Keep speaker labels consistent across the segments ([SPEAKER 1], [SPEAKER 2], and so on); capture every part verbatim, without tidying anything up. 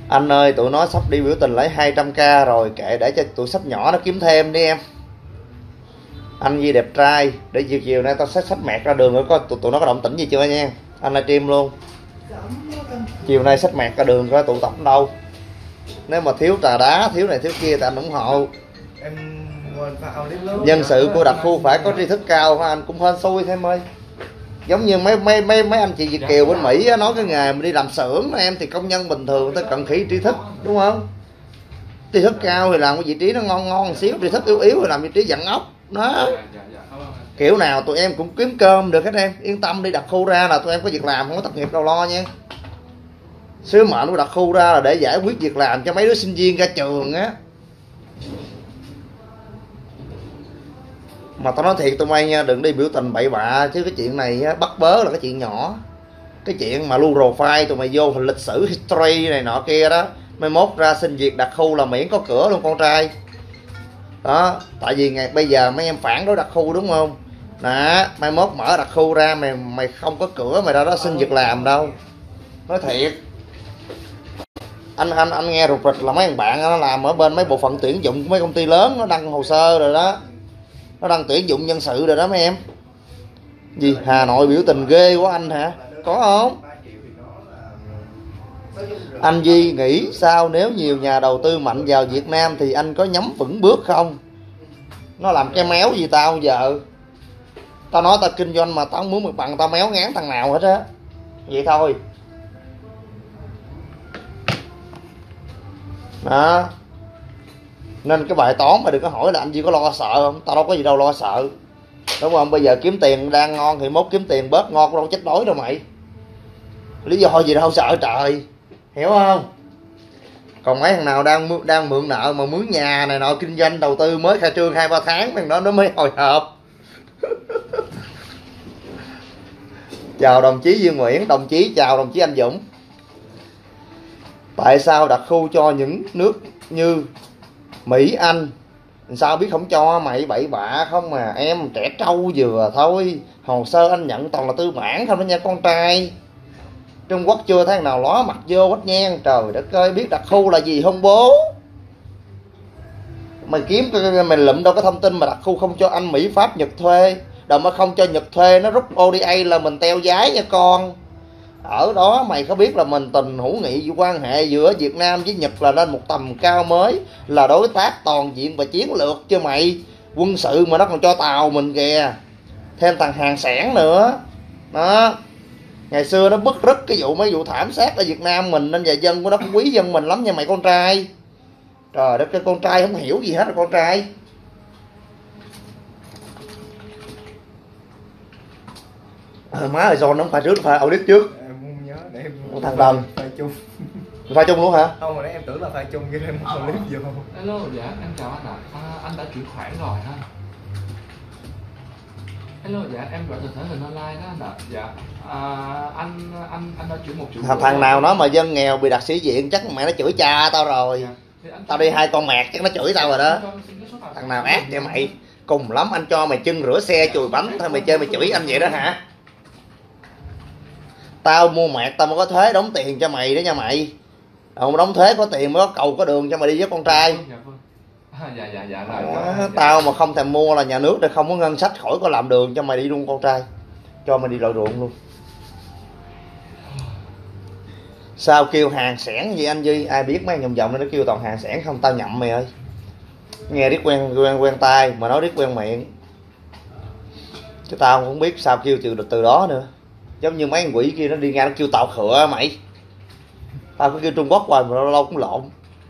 [SPEAKER 1] Anh ơi, tụi nó sắp đi biểu tình lấy hai trăm k rồi, kệ để cho tụi sắp nhỏ nó kiếm thêm đi em. Anh Di đẹp trai, để chiều chiều nay tao xách xách mẹt ra đường rồi có tụi, tụi nó có động tĩnh gì chưa nha. Anh livestream luôn. Chiều nay xách mẹt ra đường coi tụ tập đâu. Nếu mà thiếu trà đá, thiếu này thiếu kia thì anh ủng hộ. Nhân sự của đặc khu phải có tri thức cao, anh cũng hên xui thêm ơi. Giống như mấy mấy mấy mấy anh chị Việt kiều bên Mỹ á, nói cái nghề mà đi làm xưởng em thì công nhân bình thường tới cần khỉ tri thức, đúng không? Tri thức cao thì làm cái vị trí nó ngon ngon một xíu, tri thức yếu yếu thì làm vị trí dặn ốc đó. Kiểu nào tụi em cũng kiếm cơm được hết em, yên tâm đi. Đặc khu ra là tụi em có việc làm, không có thất nghiệp đâu lo nha. Sứ mệnh của đặc khu ra là để giải quyết việc làm cho mấy đứa sinh viên ra trường á. Mà tao nói thiệt tụi bay nha, đừng đi biểu tình bậy bạ chứ cái chuyện này á, bắt bớ là cái chuyện nhỏ. Cái chuyện mà lưu profile tụi mày vô lịch sử history này nọ kia đó, mai mốt ra xin việc đặc khu là miễn có cửa luôn con trai. Đó, tại vì ngày bây giờ mấy em phản đối đặc khu đúng không? Đó, mai mốt mở đặc khu ra mày mày không có cửa mày ra đó xin việc làm đâu. Nói thiệt. Anh anh anh nghe rụt rịch là mấy thằng bạn nó làm ở bên mấy bộ phận tuyển dụng của mấy công ty lớn, nó đăng hồ sơ rồi đó. Nó đang tuyển dụng nhân sự rồi đó mấy em. Gì Hà Nội biểu tình ghê quá anh hả? Có không? Anh Duy nghĩ sao nếu nhiều nhà đầu tư mạnh vào Việt Nam thì anh có nhắm vững bước không? Nó làm cái méo gì tao giờ? Tao nói tao kinh doanh mà tao không muốn mặt bằng tao méo ngán thằng nào hết á. Vậy thôi. Đó. Nên cái bài toán mà đừng có hỏi là anh Duy có lo sợ không? Tao đâu có gì đâu lo sợ. Đúng không? Bây giờ kiếm tiền đang ngon thì mốt kiếm tiền bớt ngon đâu chết đói đâu mày. Lý do gì đâu sợ trời. Hiểu không? Còn mấy thằng nào đang đang mượn nợ mà mướn nhà này nọ kinh doanh đầu tư mới khai trương hai ba tháng thằng đó nó mới hồi hộp. Chào đồng chí Dương Nguyễn, đồng chí chào đồng chí Anh Dũng. Tại sao đặc khu cho những nước như Mỹ, Anh sao biết không cho mày bậy bạ không mà em, trẻ trâu vừa thôi. Hồ sơ anh nhận toàn là tư bản không đó nha con trai. Trung Quốc chưa thấy nào ló mặt vô hết nha. Trời đất ơi, biết đặc khu là gì không bố? Mày kiếm mày lụm đâu có thông tin mà đặc khu không cho Anh, Mỹ, Pháp, Nhật thuê. Đâu mà không cho Nhật thuê nó rút ô đê a là mình teo giái nha con. Ở đó mày có biết là mình tình hữu nghị quan hệ giữa Việt Nam với Nhật là lên một tầm cao mới, là đối tác toàn diện và chiến lược chứ mày. Quân sự mà nó còn cho tàu mình kìa, thêm thằng hàng sản nữa đó. Ngày xưa nó bứt rứt cái vụ mấy vụ thảm sát ở Việt Nam mình nên giờ dân của nó cũng quý dân mình lắm nha mày con trai. Trời đất, cái con trai không hiểu gì hết rồi con trai. À, má ơi John nó phải trước phải audit trước.
[SPEAKER 2] Để em
[SPEAKER 1] thằng Đồng
[SPEAKER 2] pha chung.
[SPEAKER 1] Pha chung luôn hả?
[SPEAKER 2] Không, mà nãy em tưởng là pha chung cho nên một clip vô.
[SPEAKER 3] Hello, dạ em chào anh ạ. À, anh đã chuyển khoản rồi ha. Hello, dạ em gọi từ thể hình online đó anh ạ. Dạ. À, anh anh anh đã chuyển một triệu.
[SPEAKER 1] Thằng, thằng nào nói mà dân nghèo bị đặt sĩ diện chắc mẹ nó chửi cha tao rồi. Dạ. Tao đi hai con mẹt chắc nó chửi tao rồi đó. Thằng nào ác vậy mày? Cùng lắm anh cho mày chân rửa xe chùi bánh thôi mày chơi mày chửi anh vậy đó hả? Tao mua mẹt tao mới có thuế đóng tiền cho mày đó nha mày. Không đóng thuế có tiền mới có cầu có đường cho mày đi với con trai.
[SPEAKER 3] Dạ dạ dạ rồi.
[SPEAKER 1] À, tao mà không thèm mua là nhà nước để không có ngân sách khỏi có làm đường cho mày đi luôn con trai. Cho mày đi lội ruộng luôn. Sao kêu hàng xẻn gì anh Duy? Ai biết mấy vòng vòng nó kêu toàn hàng xẻn không? Tao nhậm mày ơi. Nghe riết quen quen quen tai mà nói riết quen miệng. Chứ tao không biết sao kêu từ từ đó nữa. Giống như mấy con quỷ kia nó đi ngang nó kêu tàu khựa mày. Tao cứ kêu Trung Quốc hoài mà lâu lâu cũng lộn.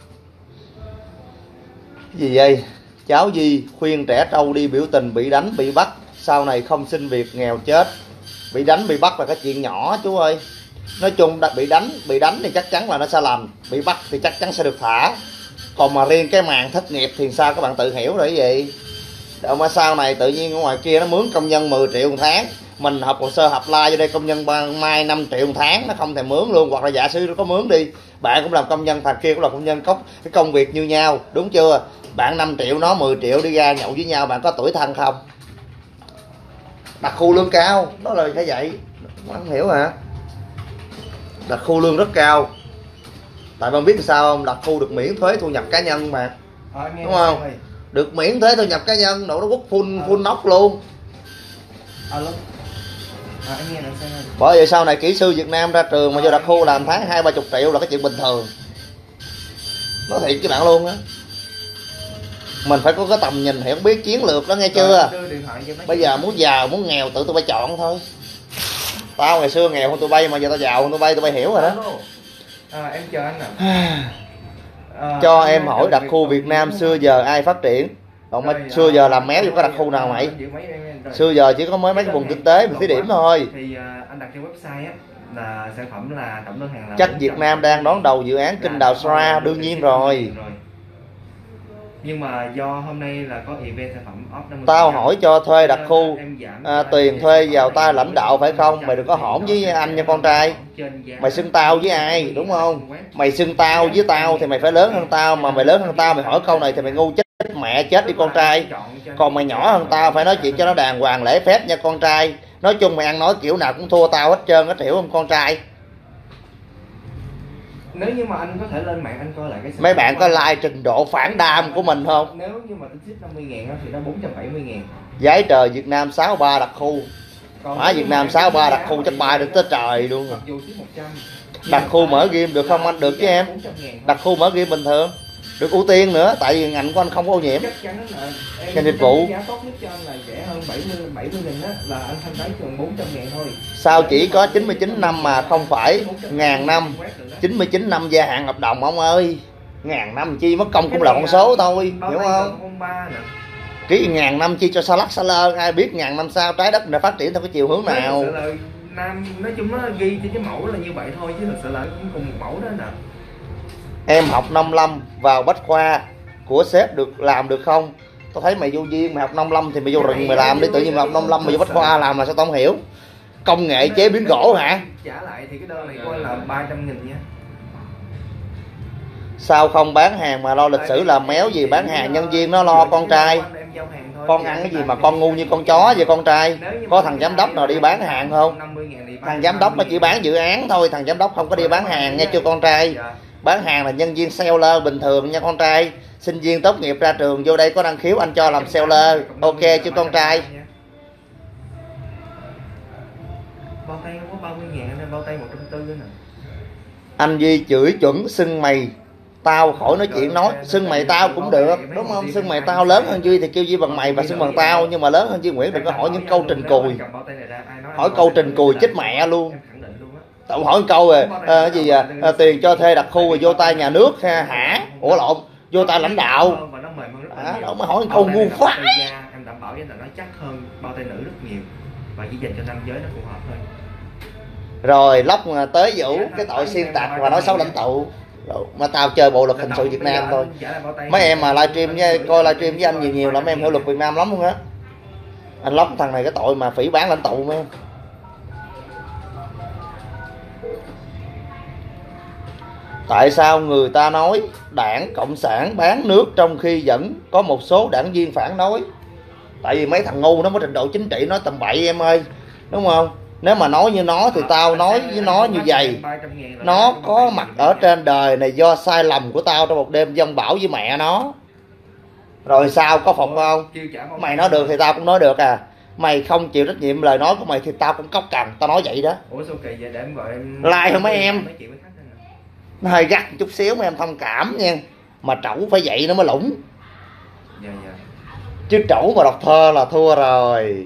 [SPEAKER 1] Cái gì vậy? Cháu Di khuyên trẻ trâu đi biểu tình bị đánh bị bắt, sau này không xin việc nghèo chết. Bị đánh bị bắt là cái chuyện nhỏ chú ơi. Nói chung bị đánh bị đánh thì chắc chắn là nó sẽ lành, bị bắt thì chắc chắn sẽ được thả. Còn mà riêng cái màn thất nghiệp thì sao các bạn tự hiểu rồi gì. Đâu mà sau này tự nhiên ở ngoài kia nó mướn công nhân mười triệu một tháng, mình học hồ sơ hợp lai vô đây công nhân mai năm triệu một tháng nó không thèm mướn luôn. Hoặc là giả sử nó có mướn đi, bạn cũng làm công nhân, thằng kia cũng là công nhân, có cái công việc như nhau đúng chưa? Bạn năm triệu nó mười triệu đi ra nhậu với nhau, bạn có tuổi thân không? Đặc khu lương cao đó là cái vậy. Không hiểu hả? Đặc khu lương rất cao. Tại bạn biết sao không, đặc khu được miễn thuế thu nhập cá nhân mà,
[SPEAKER 2] Ờ, nghe
[SPEAKER 1] đúng không?
[SPEAKER 2] rồi.
[SPEAKER 1] Được miễn thuế thu nhập cá nhân, độ nó quốc full full nóc luôn.
[SPEAKER 2] Alo. À, em nghe lại xem ơi.
[SPEAKER 1] Bởi vậy sau này kỹ sư Việt Nam ra trường mà vô đặc khu làm tháng hai ba chục triệu là cái chuyện bình thường. Nói thiệt với bạn luôn á. Mình phải có cái tầm nhìn hiểu biết chiến lược đó nghe chưa.
[SPEAKER 2] Đưa điện thoại cho mấy
[SPEAKER 1] Bây giờ muốn giàu muốn nghèo tự tụi bay chọn thôi. Tao ngày xưa nghèo hơn tụi bay mà giờ tao giàu hơn tụi bay, tụi bay hiểu rồi đó.
[SPEAKER 2] À, em chờ anh nè. À,
[SPEAKER 1] Cho em hỏi đặc khu Việt Nam xưa giờ ai phát triển? Còn mà xưa giờ làm méo vô cái đặc khu nào mày? Xưa giờ chỉ có mấy mấy cái vùng kinh tế mình thí điểm thôi.
[SPEAKER 2] Thì uh, anh đặt trên website á là sản phẩm là tổng đơn hàng là
[SPEAKER 1] Chắc Việt Nam đang đón đầu dự án Kinh Đào Sra đương nhiên rồi.
[SPEAKER 2] Nhưng mà do hôm nay là có event sản phẩm off năm mươi.
[SPEAKER 1] Tao hỏi cho thuê đặc khu à, tiền thuê vào tay lãnh đạo phải không? Mày đừng có hỗn với anh nha con trai. Mày xưng tao với ai đúng không? Mày xưng tao với tao thì mày phải lớn hơn tao. Mà mày lớn hơn tao mày hỏi câu này thì mày ngu chết mẹ chết đi con trai. Còn mày nhỏ hơn tao phải nói chuyện cho nó đàng hoàng lễ phép nha con trai. Nói chung mày ăn nói kiểu nào cũng thua tao hết trơn, hết hiểu không con trai?
[SPEAKER 2] Nếu như mà anh có thể lên mạng anh coi lại cái
[SPEAKER 1] mấy bạn có like trình độ phản đam của mình không?
[SPEAKER 2] Nếu như mà tính ship năm mươi ngàn thì nó bốn trăm bảy mươi ngàn.
[SPEAKER 1] Giấy trời Việt Nam sáu ba đặc khu. Ở Việt Nam sáu ba đặc khu chắc bay được tới trời luôn rồi. Đặc khu mở game được không anh? Được chứ em. Đặc khu mở game bình thường được ưu tiên nữa, tại vì ngành của anh không có ô nhiễm. Ngành dịch vụ.
[SPEAKER 2] Giá tốt nhất cho anh là rẻ hơn bảy mươi nghìn á, là anh thanh toán chừng bốn trăm ngàn thôi.
[SPEAKER 1] Sao chỉ có chín mươi chín năm mà không phải ngàn năm? chín mươi chín năm gia hạn hợp đồng ông ơi. Ngàn năm chi mất công cũng là con số thôi, hiểu không? Ký ngàn năm chi cho sao lắc sao lơ, ai biết ngàn năm sau trái đất này phát triển theo cái chiều hướng nào.
[SPEAKER 2] Nam nói chung nó ghi trên cái mẫu là như vậy thôi chứ thật sự là cũng cùng một mẫu đó nè.
[SPEAKER 1] Em học năm lâm vào bách khoa của sếp được làm được không? Tao thấy mày vô duyên mày học năm lâm thì mày vô rừng mày làm đi, tự nhiên mày học năm lâm mày vô bách khoa làm là sao tao không hiểu. Công nghệ chế biến gỗ hả?
[SPEAKER 2] Trả lại thì cái đơn này coi là ba trăm nghìn nha.
[SPEAKER 1] Sao không bán hàng mà lo lịch sử làm méo gì, bán hàng nhân viên nó lo con trai. Con ăn cái gì mà con ngu như con chó vậy con trai? Có thằng giám đốc nào đi bán hàng không? Thằng giám đốc nó chỉ bán dự án thôi, thằng giám đốc không có đi bán hàng nghe chưa con trai? Bán hàng là nhân viên seller bình thường nha con trai. Sinh viên tốt nghiệp ra trường vô đây có năng khiếu anh cho làm seller, ok chứ con trai?
[SPEAKER 2] Bao tay không có ba mươi ngàn nên bao tay một trăm tư nữa nè.
[SPEAKER 1] Anh Duy chửi chuẩn xưng mày tao khỏi nói chuyện nói, xưng mày tao cũng được đúng không? Xưng mày tao lớn hơn Duy thì kêu Duy bằng mày và xưng bằng tao, nhưng mà lớn hơn Duy Nguyễn đừng có hỏi những câu trình cùi. Hỏi câu trình cùi chết mẹ luôn. Tao hỏi câu rồi à, cái gì à, à, tiền cho thuê đặc khu rồi vô tay nhà nước ha, hả? Ủa lộn, vô tay lãnh đạo. À, đâu mà hỏi câu ngu quá.
[SPEAKER 2] Em đảm bảo với là nó chắc hơn bao tay nữ rất nhiều và chỉ dành cho nam giới nó phù hợp thôi.
[SPEAKER 1] Rồi lóc tới Vũ cái tội xuyên tạc và nói xấu lãnh tụ. Rồi, mà tao chơi bộ luật hình sự Việt Nam thôi. Mấy em mà livestream với coi livestream với anh nhiều nhiều lắm em hiểu luật Việt Nam lắm luôn á. Anh lóc thằng này cái tội mà phỉ bán lãnh tụ mấy em. Tại sao người ta nói đảng Cộng sản bán nước trong khi vẫn có một số đảng viên phản đối? Tại vì mấy thằng ngu nó có trình độ chính trị nói tầm bậy em ơi, đúng không? Nếu mà nói như nó thì tao nói với nó như vậy. Nó có mặt ở trên đời này do sai lầm của tao trong một đêm giông bão với mẹ nó. Rồi sao có phục không? Mày nói được thì tao cũng nói được à. Mày không chịu trách nhiệm lời nói của mày thì tao cũng cốc cằn, tao nói vậy đó.
[SPEAKER 2] Ủa sao kỳ vậy để em gọi em
[SPEAKER 1] like không mấy em? Nó hơi gắt chút xíu mấy em thông cảm nha. Mà trẩu phải vậy nó mới lủng.
[SPEAKER 2] Dạ dạ.
[SPEAKER 1] Chứ trẩu mà đọc thơ là thua rồi.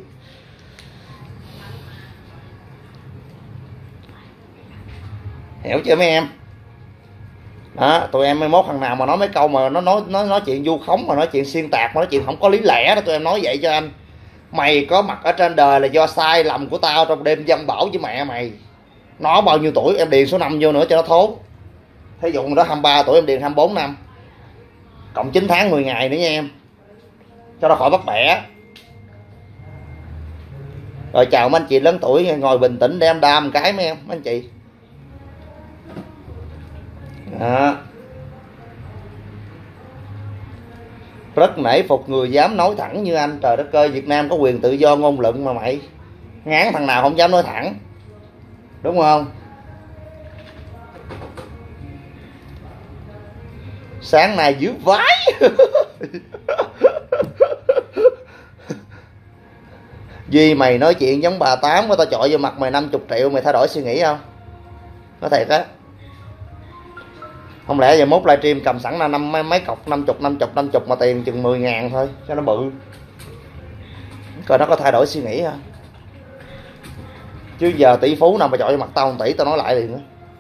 [SPEAKER 1] Hiểu chưa mấy em? Đó, tụi em mai mốt thằng nào mà nói mấy câu mà nó nói nói nói chuyện vu khống mà nói chuyện xuyên tạc mà nói chuyện không có lý lẽ đó, tụi em nói vậy cho anh. Mày có mặt ở trên đời là do sai lầm của tao trong đêm giông bão với mẹ mày. Nó bao nhiêu tuổi em điền số năm vô nữa cho nó thốn. Thí dụ nó hai mươi ba tuổi em điền hai mươi bốn năm. Cộng chín tháng mười ngày nữa nha em. Cho nó khỏi bắt bẻ. Rồi chào mấy anh chị lớn tuổi ngồi bình tĩnh để em đam cái mấy em, mấy anh chị. Đó. Rất nể phục người dám nói thẳng như anh. Trời đất ơi, Việt Nam có quyền tự do ngôn luận mà mày. Ngán thằng nào không dám nói thẳng. Đúng không? Sáng nay dưới vái. Duy mày nói chuyện giống bà Tám của tao chọi vô mặt mày năm mươi triệu mày thay đổi suy nghĩ không? Nói thiệt á. Không lẽ giờ mốt livestream cầm sẵn là năm mấy, mấy cọc năm mươi năm mươi năm mươi mà tiền chừng mười ngàn thôi cho nó bự. Coi nó có thay đổi suy nghĩ không? Chứ giờ tỷ phú nào mà chọi vô mặt tao một tỷ tao nói lại liền đó.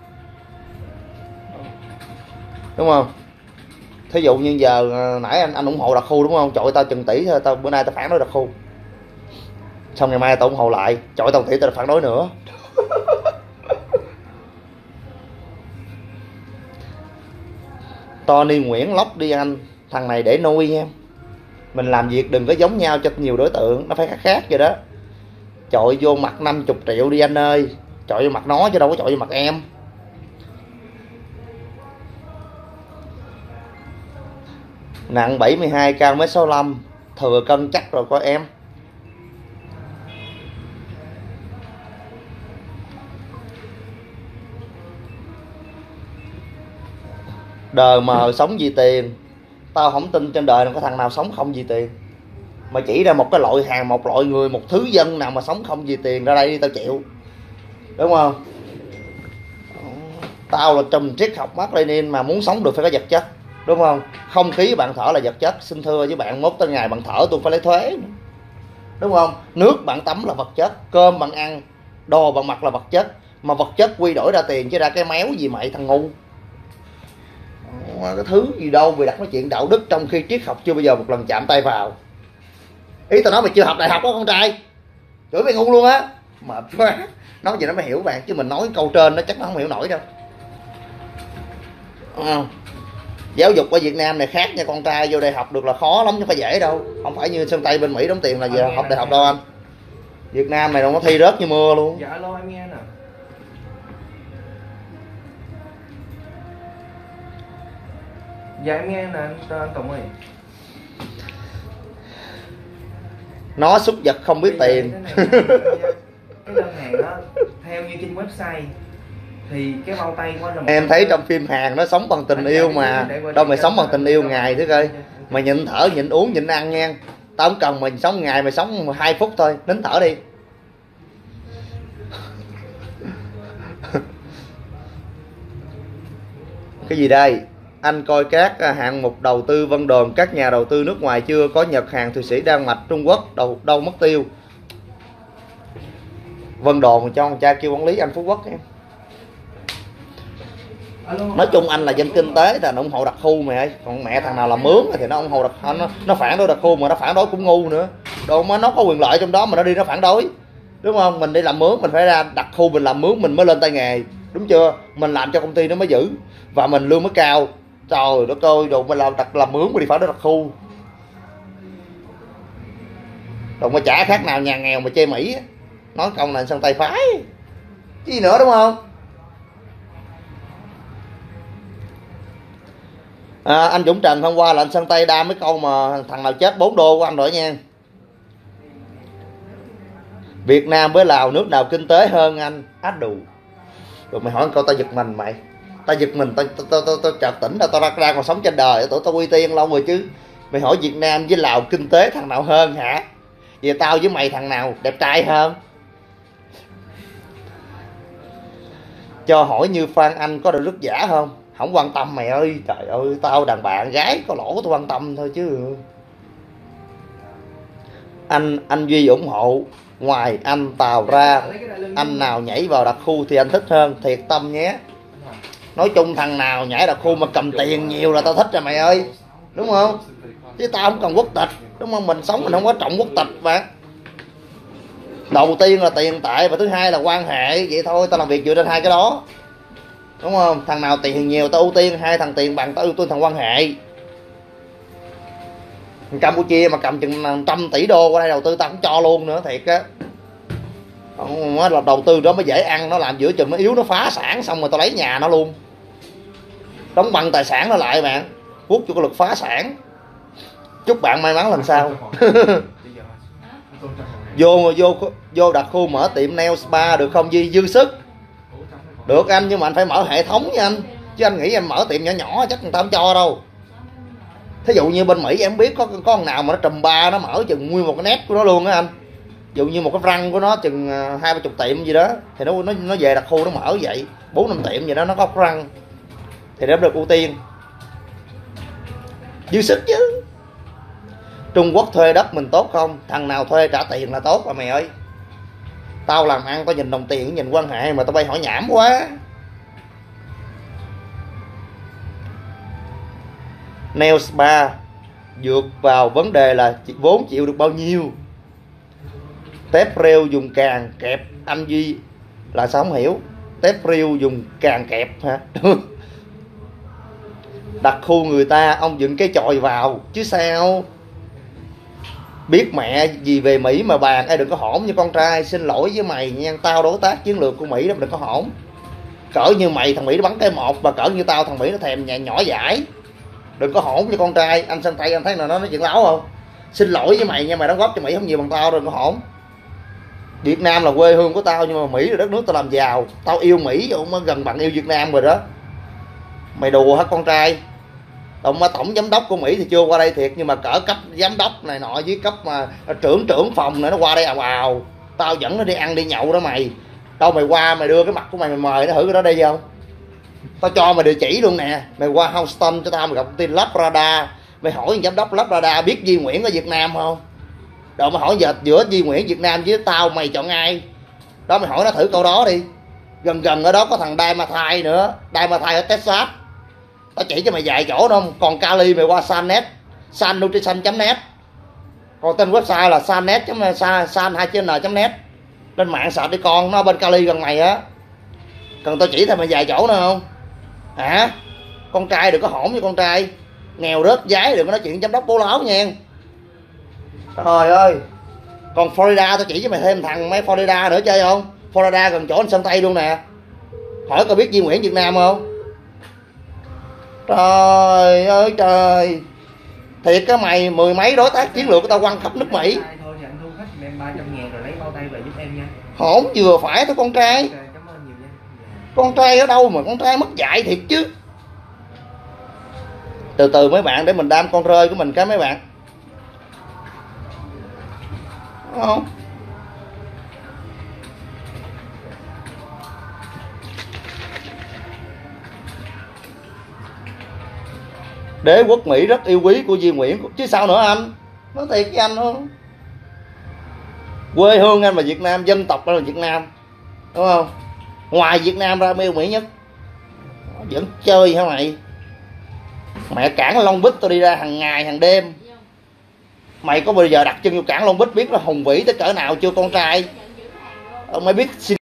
[SPEAKER 1] Đúng không? Thí dụ như giờ nãy anh anh ủng hộ Đặc Khu đúng không? Chọi tao chừng tỷ thôi, tao bữa nay tao phản đối Đặc Khu. Xong ngày mai tao ủng hộ lại, chọi tao tỷ tao phản đối nữa. Tony Nguyễn lóc đi anh, thằng này để nuôi nha. Mình làm việc đừng có giống nhau cho nhiều đối tượng, nó phải khác khác vậy đó. Chọi vô mặt năm mươi triệu đi anh ơi. Chọi vô mặt nó chứ đâu có chọi vô mặt em. Nặng bảy mươi hai, cao mét sáu mươi lăm, thừa cân chắc rồi coi em. Đời mờ sống vì tiền. Tao không tin trên đời này có thằng nào sống không vì tiền. Mà chỉ ra một cái loại hàng, một loại người, một thứ dân nào mà sống không vì tiền ra đây đi tao chịu. Đúng không? Tao là trùm triết học Mác Lênin mà muốn sống được phải có vật chất. Đúng không? Không khí bạn thở là vật chất. Xin thưa với bạn, mốt tới ngày bạn thở tôi phải lấy thuế. Đúng không? Nước bạn tắm là vật chất. Cơm bạn ăn, đồ bạn mặc là vật chất. Mà vật chất quy đổi ra tiền chứ ra cái méo gì mày thằng ngu. Cái thứ gì đâu vì đặt nói chuyện đạo đức trong khi triết học chưa bao giờ một lần chạm tay vào. Ý tao nói mày chưa học đại học đó con trai. Chửi mày ngu luôn á. Mệt quá. Nói gì nó mới hiểu bạn. Chứ mình nói câu trên nó chắc nó không hiểu nổi đâu. À, giáo dục ở Việt Nam này khác nha con trai. Vô đại học được là khó lắm chứ không phải dễ đâu. Không phải như sân Tây bên Mỹ đóng tiền là giờ học đại học đâu anh. Việt Nam này đâu có thi rớt như mưa luôn.
[SPEAKER 2] Dạ alo em nghe nè. Dạ em nghe nè anh, anh Tùng ơi.
[SPEAKER 1] Nó xúc vật không biết
[SPEAKER 2] Bây
[SPEAKER 1] tiền.
[SPEAKER 2] Cái, cái đơn hàng đó theo như trên website thì cái bao tay của anh là
[SPEAKER 1] em thấy trong phim Hàn nó sống bằng tình yêu mà. Đâu mày sống bằng tình yêu ngày thứ coi. Mày nhịn thở, nhịn uống, nhịn ăn nha. Tao không cần mình sống ngày, mày sống hai phút thôi. Nín thở đi. Cái gì đây? Anh coi các hạng mục đầu tư Vân Đồn, các nhà đầu tư nước ngoài chưa? Có Nhật, Hàn, Thụy Sĩ, Đan Mạch, Trung Quốc, đâu đâu mất tiêu. Vân Đồn cho con cha kêu quản lý anh Phú Quốc em. Nói chung anh là dân kinh tế thì nó ủng hộ Đặc Khu mày ơi. Còn mẹ thằng nào làm mướn thì nó ủng hộ Đặc Khu, nó, nó phản đối Đặc Khu mà nó phản đối cũng ngu nữa. Đâu mà nó có quyền lợi trong đó mà nó đi nó phản đối. Đúng không? Mình đi làm mướn mình phải ra Đặc Khu mình làm mướn mình mới lên tay nghề. Đúng chưa? Mình làm cho công ty nó mới giữ và mình lương mới cao. Trời đất ơi, đồ mình làm đặt làm mướn mà đi phản đối Đặc Khu. Đồ mà chả khác nào nhà nghèo mà chê Mỹ. Nói câu này sân tay phái. Gì nữa đúng không? À, anh Dũng Trần hôm qua là anh sân tay đa mấy câu mà thằng nào chết bốn đô của anh rồi nha. Việt Nam với Lào nước nào kinh tế hơn anh? Á đù. Rồi mày hỏi câu tao giật mình mày. Tao giật mình, tao tao tao tao chợt tỉnh ra, tao ra, ra còn sống trên đời, tụi tao uy tiên lâu rồi chứ. Mày hỏi Việt Nam với Lào kinh tế thằng nào hơn hả? Vậy tao với mày thằng nào đẹp trai hơn? Cho hỏi như Phan Anh có đạo đức giả không? Không quan tâm mày ơi, trời ơi, tao đàn bạn gái có lỗ tao quan tâm thôi chứ. Anh anh Duy ủng hộ. Ngoài anh Tàu ra, anh nào nhảy vào Đặc Khu thì anh thích hơn. Thiệt tâm nhé. Nói chung thằng nào nhảy Đặc Khu mà cầm tiền nhiều là tao thích rồi mày ơi. Đúng không? Chứ tao không cần quốc tịch. Đúng không? Mình sống mình không có trọng quốc tịch mà. Đầu tiên là tiền tệ và thứ hai là quan hệ. Vậy thôi, tao làm việc dựa trên hai cái đó. Đúng không? Thằng nào tiền nhiều tao ưu tiên, hai thằng tiền bằng tao ưu tiên thằng quan hệ. Campuchia mà cầm chừng trăm tỷ đô qua đây đầu tư tao cũng cho luôn nữa, thiệt á. Là đầu tư đó mới dễ ăn, nó làm giữa chừng nó yếu nó phá sản xong rồi tao lấy nhà nó luôn. Đóng bằng tài sản nó lại bạn. Quốc cho cái luật phá sản. Chúc bạn may mắn lần sau. vô vô vô Đặc Khu mở tiệm nail spa được không Duy? Dư sức. Được anh, nhưng mà anh phải mở hệ thống nha anh. Chứ anh nghĩ anh mở tiệm nhỏ nhỏ chắc người ta không cho đâu. Thí dụ như bên Mỹ em biết có có con nào mà nó trùm ba nó mở chừng nguyên một cái nét của nó luôn á anh. Ví dụ như một cái răng của nó chừng hai ba chục tiệm gì đó thì nó nó nó về đặc khu nó mở vậy, bốn năm tiệm gì đó nó có cái răng thì nó được ưu tiên. Dư sức chứ. Trung Quốc thuê đất mình tốt không? Thằng nào thuê trả tiền là tốt à mày ơi. Tao làm ăn tao nhìn đồng tiền, nhìn quan hệ mà tao bay hỏi nhảm quá. Nail spa vượt vào vấn đề là vốn chịu được bao nhiêu. Tép rêu dùng càng kẹp anh Duy là sao không hiểu. Tép rêu dùng càng kẹp hả? Đặt khu người ta ông dựng cái chòi vào chứ sao. Biết mẹ gì về Mỹ mà bàn. Ê đừng có hổn như con trai. Xin lỗi với mày nha. Tao đối tác chiến lược của Mỹ đó, đừng có hổn. Cỡ như mày thằng Mỹ nó bắn cái một, mà cỡ như tao thằng Mỹ nó thèm nhà nhỏ giải. Đừng có hổn với con trai. Anh sang tay anh thấy nào nó nói chuyện láo không. Xin lỗi với mày nha, mày đóng góp cho Mỹ không nhiều bằng tao, đừng có hổn. Việt Nam là quê hương của tao, nhưng mà Mỹ là đất nước tao làm giàu. Tao yêu Mỹ cũng gần bằng yêu Việt Nam rồi đó. Mày đùa hả con trai. Ông tổng giám đốc của Mỹ thì chưa qua đây thiệt, nhưng mà cỡ cấp giám đốc này nọ với cấp mà trưởng trưởng phòng này nó qua đây ào ào. Tao dẫn nó đi ăn đi nhậu đó mày. Đâu mày qua mày đưa cái mặt của mày mày mời nó thử cái đó đi không. Tao cho mày địa chỉ luôn nè. Mày qua Houston cho tao mày gặp công ty Labrador. Mày hỏi giám đốc Labrador biết Duy Nguyễn ở Việt Nam không. Rồi mày hỏi giờ giữa Duy Nguyễn Việt Nam với tao mày chọn ai. Đó mày hỏi nó thử câu đó đi. Gần gần ở đó có thằng Daimathai nữa. Daimathai ở Texas. Tao chỉ cho mày vài chỗ đâu. Còn Cali mày qua Sannet, Sannutrition chấm net. Còn tên website là sannet san hai n chấm net. Lên mạng search đi con, nó bên Cali gần mày á. Cần tao chỉ thêm mày vài chỗ nữa không hả. Con trai đừng có hổn với con trai. Nghèo rớt giái đừng có nói chuyện giám đốc bố láo nha. Trời ơi. Còn Florida tao chỉ cho mày thêm thằng mấy Florida nữa chơi không. Florida gần chỗ anh Sơn Tây luôn nè. Hỏi coi biết Duy Nguyễn Việt Nam không. Trời ơi trời. Thiệt á mày, mười mấy đối tác chiến lược của tao quăng khắp nước Mỹ.
[SPEAKER 2] Thôi thì anh thu khách em ba trăm ngàn rồi lấy bao tay về giúp em nha.
[SPEAKER 1] Hổn vừa phải thôi con trai.
[SPEAKER 2] Okay, cảm ơn nhiều nha.
[SPEAKER 1] Con trai ở đâu mà con trai mất dạy thiệt chứ. Từ từ mấy bạn để mình đam con rơi của mình cái mấy bạn. Đúng không? Đế quốc Mỹ rất yêu quý của Duy Nguyễn chứ sao nữa anh. Nói thiệt với anh không. Quê hương anh là Việt Nam, dân tộc anh là Việt Nam. Đúng không? Ngoài Việt Nam ra yêu Mỹ nhất. Vẫn chơi hả mày. Mẹ cảng Long Bích tôi đi ra hàng ngày hàng đêm. Mày có bao giờ đặt chân vô cảng Long Bích biết là hùng vĩ tới cỡ nào chưa con trai. Mày biết